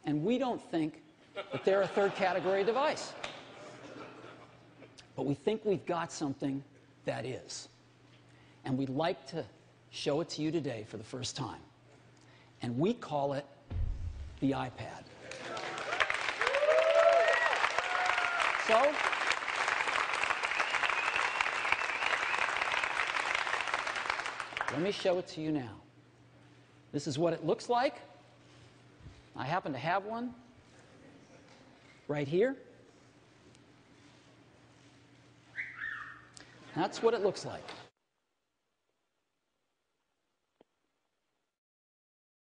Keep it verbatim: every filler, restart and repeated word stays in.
and we don't think that they're a third category device. But we think we've got something that is. And we'd like to show it to you today for the first time. And we call it the iPad. So, let me show it to you now. This is what it looks like. I happen to have one right here. That's what it looks like.